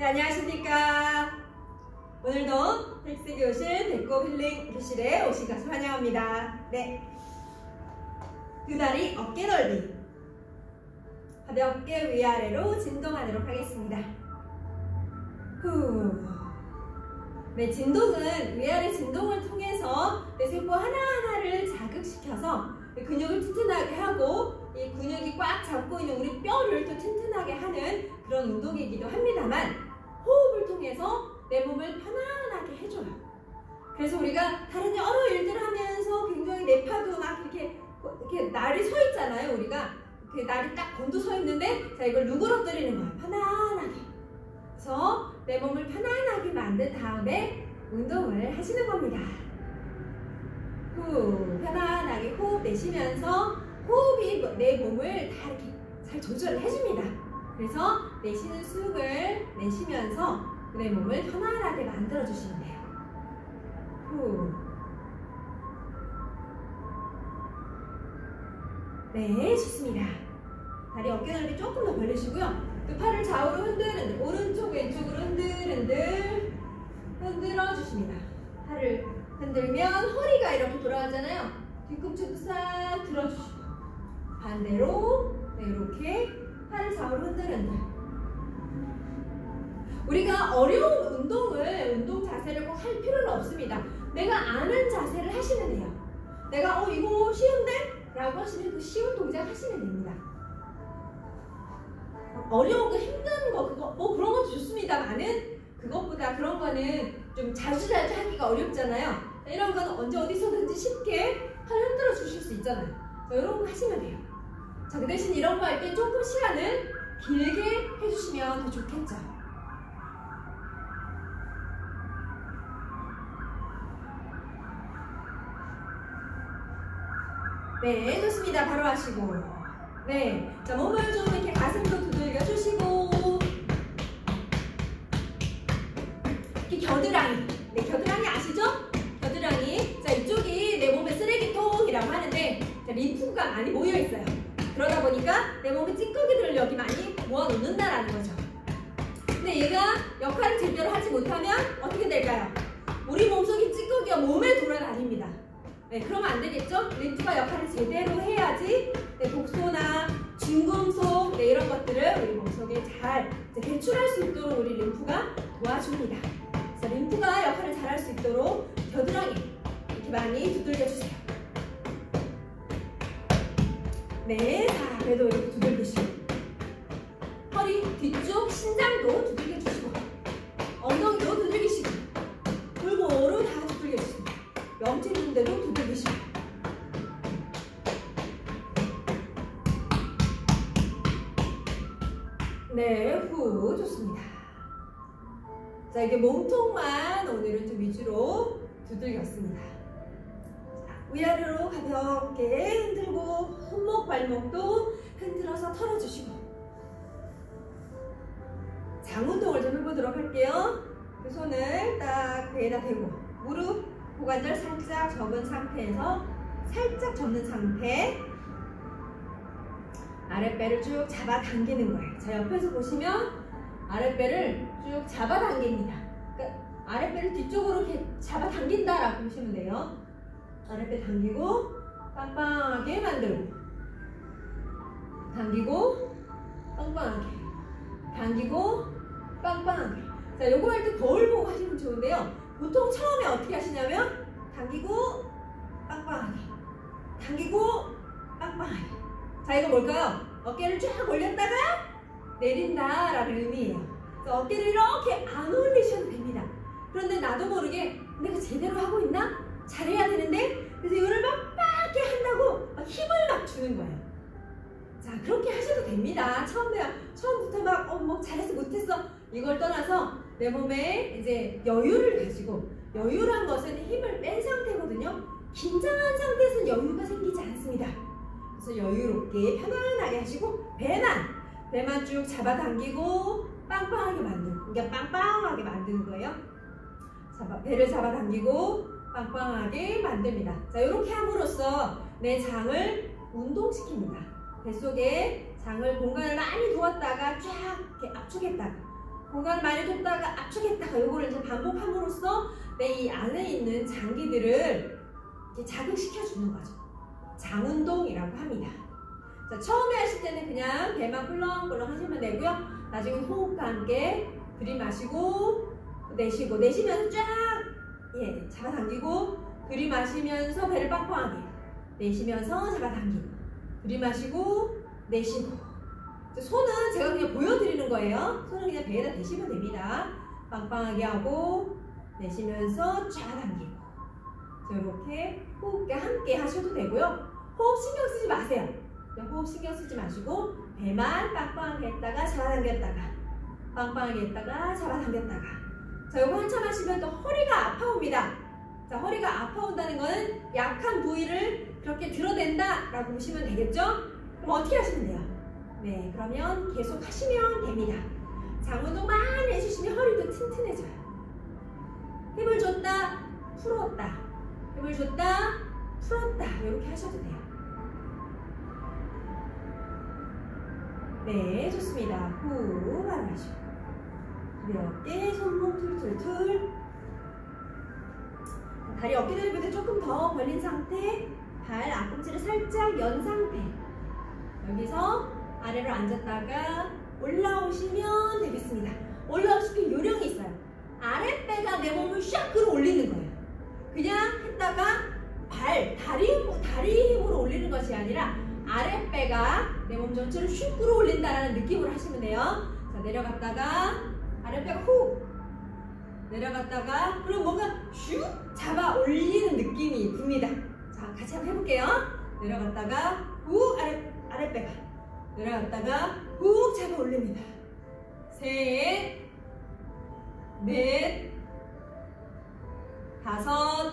안녕하십니까. 오늘도 헬스교실 배꼽 힐링 교실에 오신 것을 환영합니다. 네, 두 다리 어깨 넓이 가볍게 위아래로 진동하도록 하겠습니다. 후. 네, 진동은 위아래 진동을 통해서 내 세포 하나하나를 자극시켜서 근육을 튼튼하게 하고 이 근육이 꽉 잡고 있는 우리 뼈를 또 튼튼하게 하는 그런 운동이기도 합니다만, 호흡을 통해서 내 몸을 편안하게 해줘요. 그래서 우리가 다른 여러 일들을 하면서 굉장히 뇌파도 막 이렇게 날이 서 있잖아요. 우리가 그 날이 딱 곤두 서 있는데, 자, 이걸 누그러뜨리는 거예요. 편안하게. 그래서 내 몸을 편안하게 만든 다음에 운동을 하시는 겁니다. 후, 편안하게 호흡 내쉬면서 호흡이 내 몸을 다 이렇게 잘 조절을 해줍니다. 그래서 내쉬는 숨을 내쉬면서 내 몸을 편안하게 만들어주시면 돼요. 후. 네, 좋습니다. 다리 어깨 넓이 조금 더 벌리시고요. 또 팔을 좌우로 흔들흔들, 오른쪽 왼쪽으로 흔들흔들 흔들어 주십니다. 팔을 흔들면 허리가 이렇게 돌아가잖아요. 뒤꿈치도 싹 들어주시고, 반대로 네, 이렇게 팔을 좌우로 흔들흔들. 우리가 어려운 운동 자세를 꼭 할 필요는 없습니다. 내가 아는 자세를 하시면 돼요. 내가 이거 쉬운데? 라고 하시면 그 쉬운 동작 하시면 됩니다. 어려운 거, 힘든 거, 그런 것도 좋습니다만은, 그것보다 그런 거는 좀 자주 하기가 어렵잖아요. 이런 거는 언제 어디서든지 쉽게 팔 흔들어 주실 수 있잖아요. 자, 이런 거 하시면 돼요. 자, 그 대신 이런 거 할 때 조금 시간을 길게 해주시면 더 좋겠죠. 네, 좋습니다. 바로 하시고. 네, 자, 몸을 좀 이렇게 가슴도 두들겨 주시고, 이렇게 겨드랑이. 네, 겨드랑이 아시죠? 겨드랑이. 자, 이쪽이 내 몸의 쓰레기통이라고 하는데, 자, 림프가 많이 모여 있어요. 그러다 보니까 내 몸의 찌꺼기들을 여기 많이 모아놓는다라는 거죠. 근데 얘가 역할을 제대로 하지 못하면 어떻게 될까요? 우리 몸속의 찌꺼기가 몸에 돌아다닙니다. 네, 그러면 안 되겠죠? 림프가 역할을 제대로 해야지 네, 독소나 중금속 네, 이런 것들을 우리 몸속에 잘 배출할 수 있도록 우리 림프가 도와줍니다. 그래서 림프가 역할을 잘 할 수 있도록 겨드랑이 이렇게 많이 두들겨주세요. 네, 자, 그래도 이렇게 두들기시고, 허리 뒤쪽 신장도 두들겨주시고, 엉덩이도 두들기시고, 골고루 다 두들겨주시고, 명치 있는 데도 두들기시고. 네, 후, 좋습니다. 자, 이게 몸통만 오늘은 좀 위주로 두들겼습니다. 자, 위아래로 가볍게 흔들고, 손목, 발목도 흔들어서 털어주시고. 장 운동을 좀 해보도록 할게요. 그 손을 딱 배에다 대고, 무릎, 고관절 살짝 접은 상태에서 살짝 접는 상태, 아랫배를 쭉 잡아당기는 거예요. 자, 옆에서 보시면 아랫배를 쭉 잡아당깁니다. 그러니까 아랫배를 뒤쪽으로 이렇게 잡아당긴다라고 보시면 돼요. 아랫배 당기고 빵빵하게 만들고, 당기고 빵빵하게, 당기고 빵빵하게. 자, 요거 할 때 거울 보고 하시면 좋은데요. 보통 처음에 어떻게 하시냐면 당기고 빵빵하게, 당기고 빵빵하게. 자, 이거 뭘까요? 어깨를 쫙 올렸다가 내린다 라는 의미예요. 그래서 어깨를 이렇게 안 올리셔도 됩니다. 그런데 나도 모르게 내가 제대로 하고 있나? 잘해야 되는데? 그래서 이거를 막 빡게 한다고 막 힘을 막 주는 거예요. 자, 그렇게 하셔도 됩니다. 처음부터 막 잘했어 못했어 이걸 떠나서 내 몸에 이제 여유를 가지고, 여유란 것은 힘을 뺀 상태거든요. 긴장한 상태에서는 여유가 생기지 않습니다. 그래서 여유롭게 편안하게 하시고, 배만 쭉 잡아당기고 빵빵하게 만드는, 그러니까 빵빵하게 만드는 거예요. 배를 잡아당기고 빵빵하게 만듭니다. 자, 이렇게 함으로써 내 장을 운동시킵니다. 뱃속에 장을 공간을 많이 두었다가 쫙 이렇게 압축했다가 공간을 많이 뒀다가 압축했다가 요거를 이제 반복함으로써 내 이 안에 있는 장기들을 이렇게 자극시켜 주는 거죠. 장운동이라고 합니다. 자, 처음에 하실 때는 그냥 배만 꿀렁꿀렁 하시면 되고요. 나중에 호흡과 함께 들이마시고 내쉬고, 내쉬면서 쫙 잡아당기고, 들이마시면서 배를 빵빵하게, 내쉬면서 잡아당기고, 들이마시고 내쉬고. 손은 제가 그냥 보여드리는 거예요. 손은 그냥 배에다 대시면 됩니다. 빵빵하게 하고 내쉬면서 잡아당기고. 이렇게 호흡과 함께 하셔도 되고요. 호흡 신경 쓰지 마세요. 호흡 신경 쓰지 마시고 배만 빵빵하게 했다가 잡아당겼다가, 빵빵하게 했다가 잡아당겼다가. 자, 요거 한참 하시면 또 허리가 아파옵니다. 자, 허리가 아파온다는 거는 약한 부위를 그렇게 드러낸다 라고 보시면 되겠죠? 그럼 어떻게 하시면 돼요? 네, 그러면 계속 하시면 됩니다. 장운동 많이 해주시면 허리도 튼튼해져요. 힘을 줬다, 풀었다. 힘을 줬다, 풀었다. 이렇게 하셔도 돼요. 네, 좋습니다. 후, 바로 하시고. 이렇게 손목 툴툴툴. 다리 어깨너비보다 조금 더 벌린 상태, 발 앞꿈치를 살짝 연 상태. 여기서 아래로 앉았다가 올라오시면 되겠습니다. 올라오시면 요령이 있어요. 아랫배가 내 몸을 샥 끌어올리는 거예요. 그냥 했다가 다리 힘으로 올리는 것이 아니라 아랫배가 내 몸 전체를 슉 끌어올린다라는 느낌으로 하시면 돼요. 자, 내려갔다가 아랫배가 훅 내려갔다가, 그리고 뭔가 슉 잡아 올리는 느낌이 듭니다. 자, 같이 한번 해볼게요. 내려갔다가 훅 아랫배가 내려갔다가 훅 잡아 올립니다. 셋, 넷, 다섯,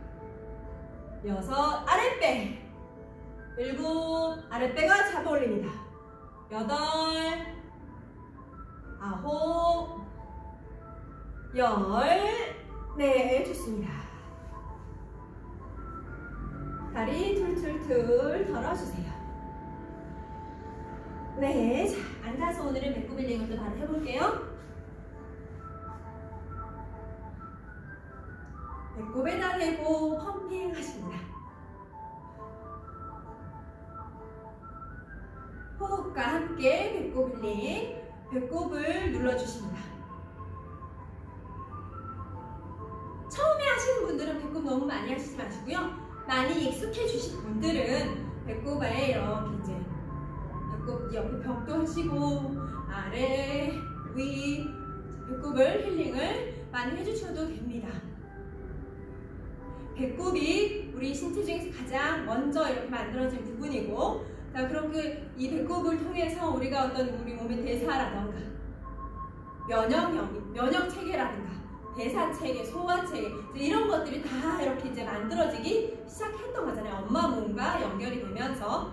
여섯, 아랫배 일곱, 아랫배가 잡아 올립니다. 여덟, 아홉, 네, 좋습니다. 다리 툴툴툴 덜어주세요. 네, 자, 앉아서 오늘은 배꼽 힐링을 또 바로 해볼게요. 배꼽에다 대고 펌핑 하십니다. 호흡과 함께 배꼽 힐링, 배꼽을 눌러주십니다. 처음에 하시는 분들은 배꼽 너무 많이 하시지 마시고요. 많이 익숙해지신 분들은 배꼽에 이렇게 이제 배꼽 옆에 벽도 하시고 아래, 위, 배꼽을 힐링을 많이 해주셔도 됩니다. 배꼽이 우리 신체 중에서 가장 먼저 이렇게 만들어진 부분이고, 자, 그럼 이 배꼽을 통해서 우리가 어떤 우리 몸의 대사라던가 면역 체계라든가 대사 체계, 소화 체계 이런 것들이 다 이렇게 이제 만들어지기 시작했던 거잖아요. 엄마 몸과 연결이 되면서.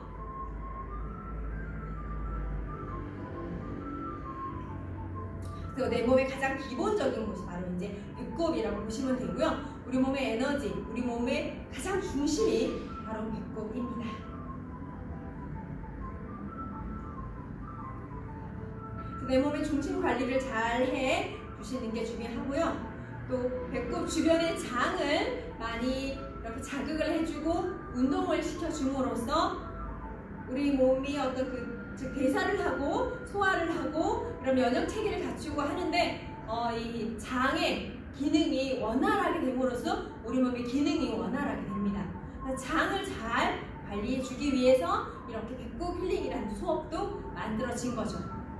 그래서 내 몸의 가장 기본적인 곳이 바로 이제 배꼽이라고 보시면 되고요. 우리 몸의 에너지, 우리 몸의 가장 중심이 바로 배꼽입니다. 내 몸의 중심 관리를 잘 해 주시는 게 중요하고요. 또 배꼽 주변의 장을 많이 이렇게 자극을 해주고 운동을 시켜줌으로써 우리 몸이 어떤 즉 대사를 하고 소화를 하고 이런 면역 체계를 갖추고 하는데 이 장의 기능이 원활하게 됨으로써 우리 몸의 기능이 원활하게 됩니다. 장을 잘 관리해주기 위해서 이렇게 배꼽 힐링이라는 수업도 만들어진 거죠.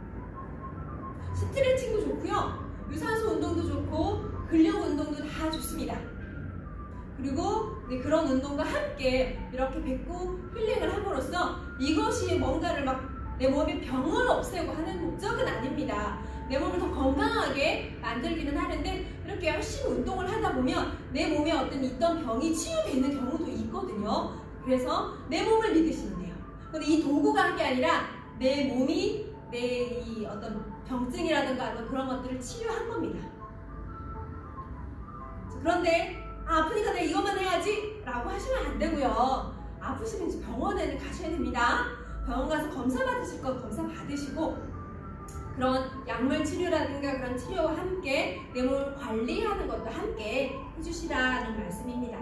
스트레칭도 좋고요. 유산소 운동도 좋고 근력 운동도 다 좋습니다. 그리고 그런 운동과 함께 이렇게 배꼽 힐링을 함으로써 이것이 뭔가를 막 내 몸의 병을 없애고 하는 목적은 아닙니다. 내 몸을 더 건강하게 만들기는 하는데 이렇게 열심히 운동을 하다 보면 내 몸에 어떤 있던 병이 치유되는 경우도 있거든요. 그래서 내 몸을 믿으시면 돼요. 근데 이 도구가 한 게 아니라 내 몸이 내 이 어떤 병증이라든가 그런 것들을 치유한 겁니다. 그런데 아프니까 내가 이것만 해야지 라고 하시면 안 되고요. 아프시면 이제 병원에는 가셔야 됩니다. 병원 가서 검사 받으실 건 검사 받으시고, 그런 약물 치료라든가 그런 치료와 함께 내 몸을 관리하는 것도 함께 해주시라는 말씀입니다.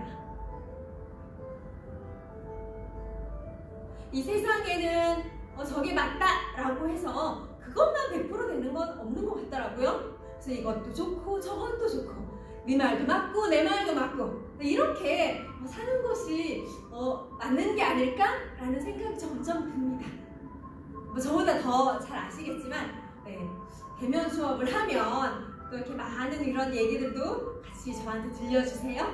이 세상에는 저게 맞다라고 해서 그것만 100% 되는 건 없는 것 같더라고요. 그래서 이것도 좋고 저것도 좋고 네 말도 맞고 내 말도 맞고 이렇게 사는 것이 맞는 게 아닐까라는 생각이 점점 듭니다. 저보다 더 잘 아시겠지만 대면 수업을 하면 또 이렇게 많은 이런 얘기들도 같이 저한테 들려주세요.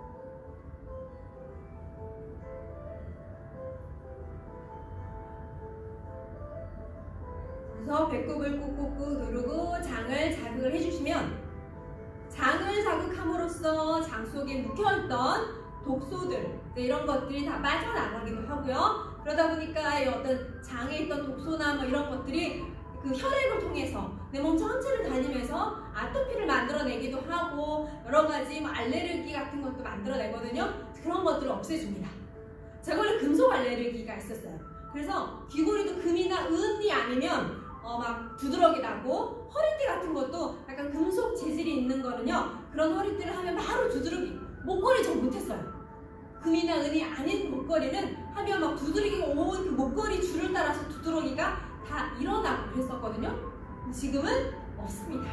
그래서 배꼽을 꾹꾹꾹 누르고 장을 자극을 해주시면 장을 자극함으로써 장 속에 묵혀있던 독소들 이런 것들이 다 빠져나가기도 하고요. 그러다 보니까 이 어떤 장에 있던 독소나 이런 것들이 그 혈액을 통해서 내 몸 전체를 다니면서 아토피를 만들어내기도 하고 여러 가지 알레르기 같은 것도 만들어내거든요. 그런 것들을 없애줍니다. 제가 원래 금속 알레르기가 있었어요. 그래서 귀걸이도 금이나 은이 아니면 막 두드러기 나고 허리띠 같은 것도 약간 금속 재질이 있는 거는요. 그런 허리띠를 하면 바로 두드러기. 목걸이 전 못했어요. 금이나 은이 아닌 목걸이는 하면 막 두드러기가 온 그 목걸이 줄을 따라서 두드러기가 다 일어나고 그랬었거든요. 지금은 없습니다.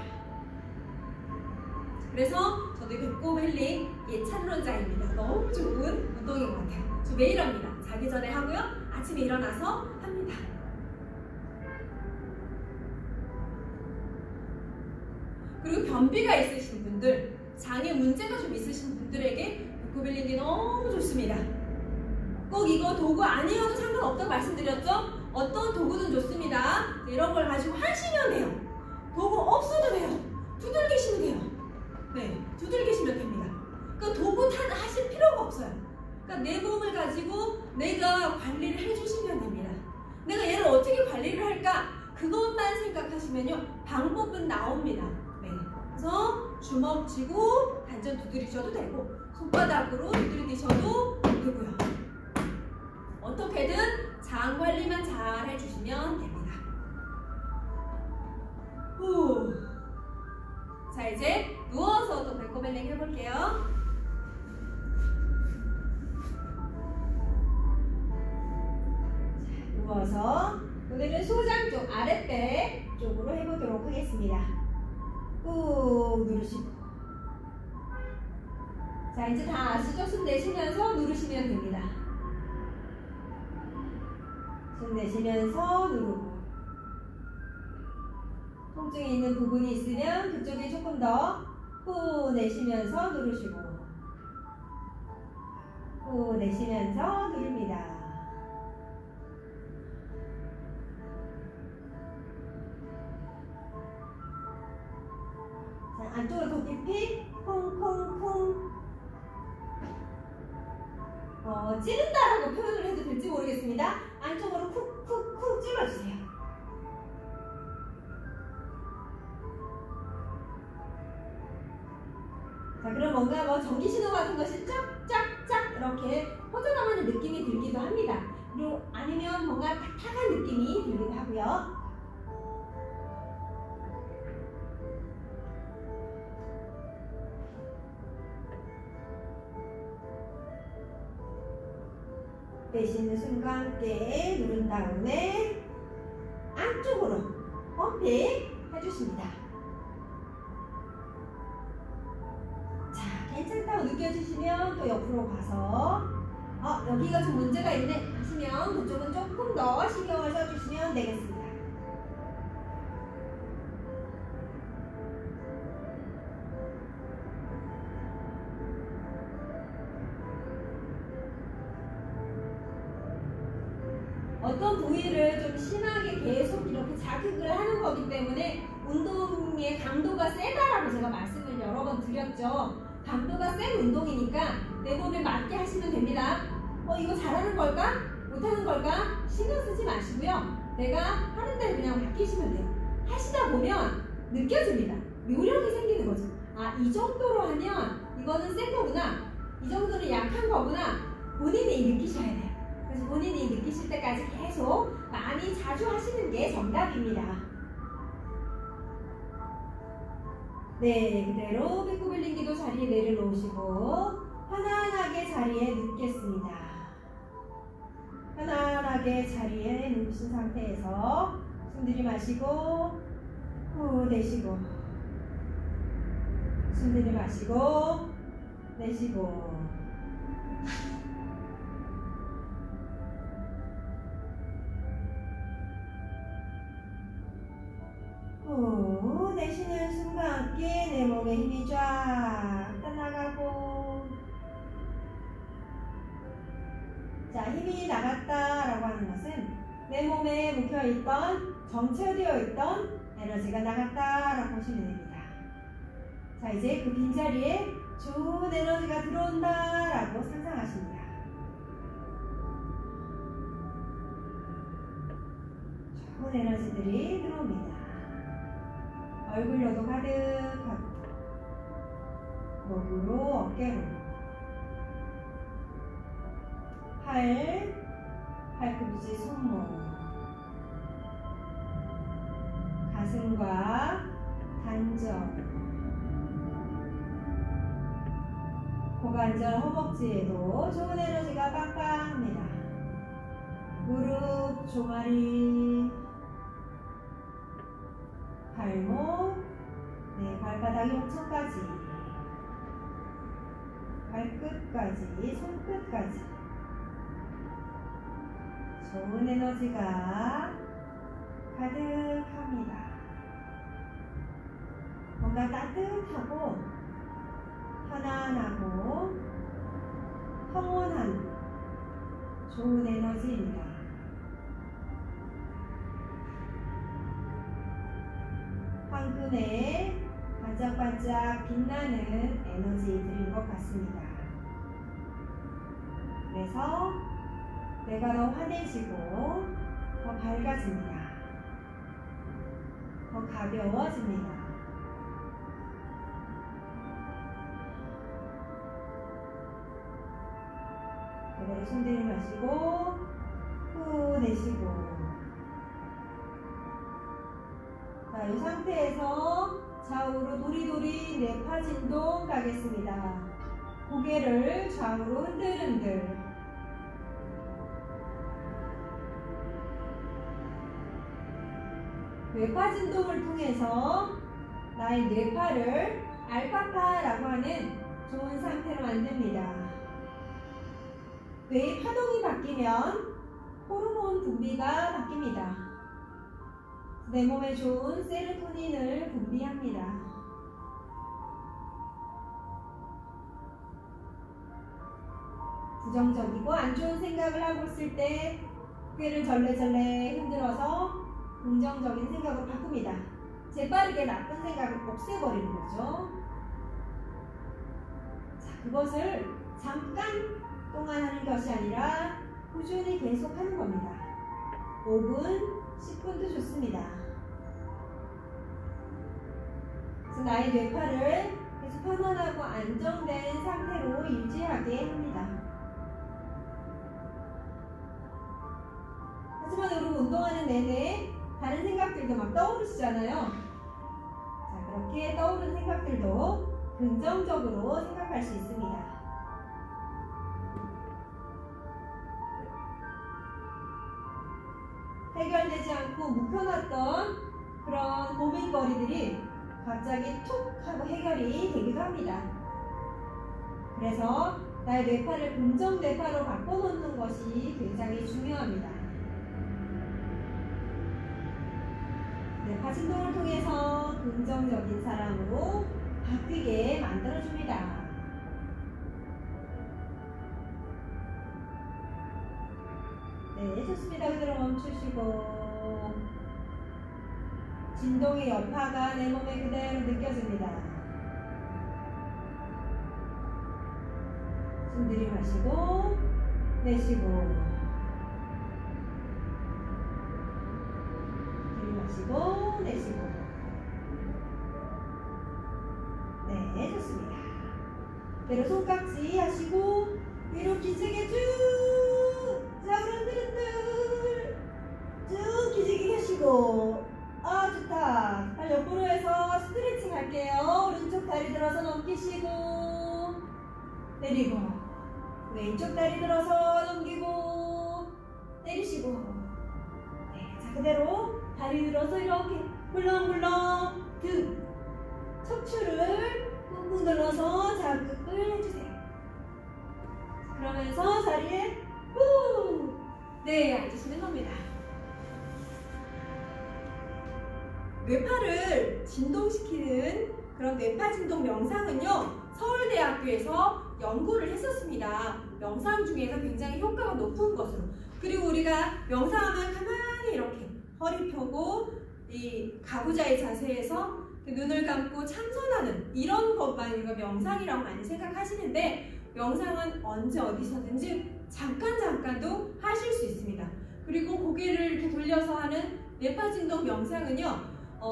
그래서 저도 배꼽 힐링 예찬론자입니다. 너무 좋은 운동인 것 같아요. 저 매일 합니다. 자기 전에 하고요. 아침에 일어나서 합니다. 그리고 변비가 있으신 분들, 장에 문제가 좀 있으신 분들에게 배꼽 힐링이 너무 좋습니다. 꼭 이거 도구 아니어도 상관없다고 말씀드렸죠? 어떤 도구든 좋습니다. 이런 걸 가지고 하시면 돼요. 도구 없어도 돼요. 두들기시면 돼요. 네, 두들기시면 됩니다. 그러니까 도구 하실 필요가 없어요. 그러니까 내 몸을 가지고 내가 관리를 해주시면 됩니다. 내가 얘를 어떻게 관리를 할까? 그것만 생각하시면요. 방법은 나옵니다. 네. 그래서 주먹 쥐고 단전 두드리셔도 되고 손바닥으로 두드리셔도 되고요. 어떻게든 장 관리만 잘 해주시면 됩니다. 후. 자, 이제 누워서 또 배꼽 힐링 해볼게요. 자, 누워서 오늘은 소장 쪽 아랫배 쪽으로 해보도록 하겠습니다. 꾹 누르시고. 자, 이제 다 아시죠? 숨 내쉬면서 누르시면 됩니다. 숨 내쉬면서 누르고. 통증이 있는 부분이 있으면 그쪽에 조금 더 후 내쉬면서 누르시고 후 내쉬면서 누릅니다. 자, 안쪽으로 더 깊이 콩콩콩. 찌른다라고 표현을 해도 될지 모르겠습니다. 안쪽으로 쿡쿡쿡 찔러주세요. 자, 그럼 뭔가 전기신호 같은 것이 쫙쫙쫙 이렇게 퍼져나가는 느낌이 들기도 합니다. 그리고 아니면 뭔가 탁탁한 느낌이 들기도 하고요. 내쉬는 숨과 함께 누른 다음에 안쪽으로 펌핑 해주십니다. 자, 괜찮다고 느껴지시면 또 옆으로 가서 여기가 좀 문제가 있네 하시면 그쪽은 조금 더 신경을 써주시면 되겠습니다. 어떤 부위를 좀 심하게 계속 이렇게 자극을 하는 거기 때문에 운동의 강도가 세다라고 제가 말씀을 여러 번 드렸죠. 강도가 센 운동이니까 내 몸에 맞게 하시면 됩니다. 이거 잘하는 걸까? 못하는 걸까? 신경 쓰지 마시고요. 내가 하는 대로 그냥 맡기시면 돼요. 하시다 보면 느껴집니다. 요령이 생기는 거죠. 이 정도로 하면 이거는 센 거구나. 이 정도는 약한 거구나. 본인이 느끼셔야 돼요. 그래서 본인이 느끼실 때까지 계속 많이 자주 하시는 게 정답입니다. 네, 그대로 배꼽 올린기도 자리에 내려놓으시고 편안하게 자리에 눕겠습니다. 편안하게 자리에 눕으신 상태에서 숨 들이마시고 후 내쉬고 숨 들이마시고 내쉬고 후 내쉬는 숨과 함께 내 몸에 힘이 쫙 떠나가고 자, 힘이 나갔다라고 하는 것은 내 몸에 묵혀있던 정체되어 있던 에너지가 나갔다라고 보시면 됩니다. 자, 이제 그 빈자리에 좋은 에너지가 들어온다라고 상상하십니다. 좋은 에너지들이 들어옵니다. 얼굴로도 가득하고 목으로 어깨로 팔꿈치 손목 가슴과 단전 고관절 허벅지에도 좋은 에너지가 빵빵합니다. 무릎 종아리 발목 네, 발바닥 용천까지 발끝까지 손끝까지 좋은 에너지가 가득합니다. 뭔가 따뜻하고 편안하고 평온한 좋은 에너지입니다. 황금에 반짝반짝 빛나는 에너지들인 것 같습니다. 그래서 내가 더 환해지고 더 밝아집니다. 더 가벼워집니다. 그대로 숨 들이마시고 후 내쉬고 자, 이 상태에서 좌우로 도리도리 뇌파 진동 가겠습니다. 고개를 좌우로 흔들흔들 뇌파 진동을 통해서 나의 뇌파를 알파파라고 하는 좋은 상태로 만듭니다. 뇌의 파동이 바뀌면 호르몬 분비가 바뀝니다. 내 몸에 좋은 세로토닌을 분비합니다. 부정적이고 안 좋은 생각을 하고 있을 때 고개를 절레절레 흔들어서 긍정적인 생각으로 바꿉니다. 재빠르게 나쁜 생각을 없애버리는 거죠. 자, 그것을 잠깐 동안 하는 것이 아니라 꾸준히 계속 하는 겁니다. 5분, 10분도 좋습니다. 그래서 나의 뇌파를 계속 편안하고 안정된 상태로 유지하게 합니다. 하지만 여러분 운동하는 내내 다른 생각들도 막 떠오르시잖아요. 자, 그렇게 떠오르는 생각들도 긍정적으로 생각할 수 있습니다. 해결되지 않고 묵혀놨던 그런 고민거리들이 갑자기 툭 하고 해결이 되기도 합니다. 그래서 나의 뇌파를 긍정 뇌파로 바꿔놓는 것이 굉장히 중요합니다. 뇌파 진동을 통해서 긍정적인 사람으로 바뀌게 만들어줍니다. 네, 좋습니다. 그대로 멈추시고 진동의 여파가 내 몸에 그대로 느껴집니다. 숨 들이마시고 내쉬고 들이마시고 내쉬고 네, 좋습니다. 그대로 손깍지 하시고 위로 기지개 쭉 좌우로 흔들흔들 쭉 기지개 하시고 아 좋다. 옆으로 해서 스트레칭 할게요. 왼쪽 다리 들어서 넘기고 내리시고. 네, 자 그대로 다리 들어서 이렇게 굴렁굴렁 등 척추를 꾹꾹 눌러서 자극을 해주세요. 그러면서 자리에 후! 네, 앉으시는 겁니다. 뇌파를 진동시키는 그런 뇌파 진동 명상은요, 서울대학교에서 연구를 했었습니다. 명상 중에서 굉장히 효과가 높은 것으로. 그리고 우리가 명상하면 가만히 이렇게 허리 펴고 이 가부좌의 자세에서 눈을 감고 참선하는 이런 것만 우리가 명상이라고 많이 생각하시는데, 명상은 언제 어디서든지 잠깐도 하실 수 있습니다. 그리고 고개를 이렇게 돌려서 하는 뇌파 진동 명상은요,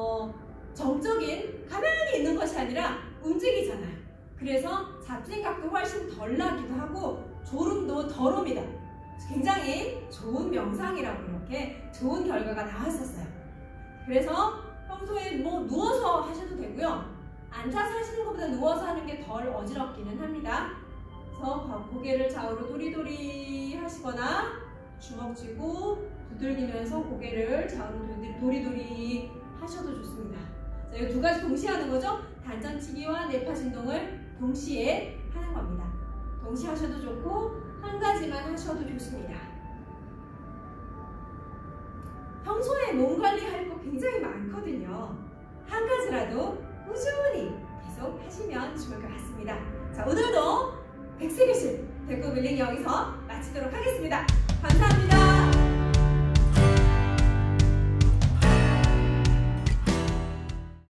정적인 가만히 있는 것이 아니라 움직이잖아요. 그래서 잡생각도 훨씬 덜 나기도 하고 졸음도 덜 옵니다. 굉장히 좋은 명상이라고 이렇게 좋은 결과가 나왔었어요. 그래서 평소에 뭐 누워서 하셔도 되고요. 앉아서 하시는 것보다 누워서 하는 게 덜 어지럽기는 합니다. 그래서 고개를 좌우로 도리도리 하시거나 주먹 쥐고 두들기면서 고개를 좌우로 도리도리 하셔도 좋습니다. 자, 이 두 가지 동시에 하는 거죠. 단전치기와 뇌파 진동을 동시에 하는 겁니다. 동시에 하셔도 좋고 한 가지만 하셔도 좋습니다. 평소에 몸 관리할 거 굉장히 많거든요. 한 가지라도 꾸준히 계속 하시면 좋을 것 같습니다. 자, 오늘도 백세교실 대구 밀링 여기서 마치도록 하겠습니다.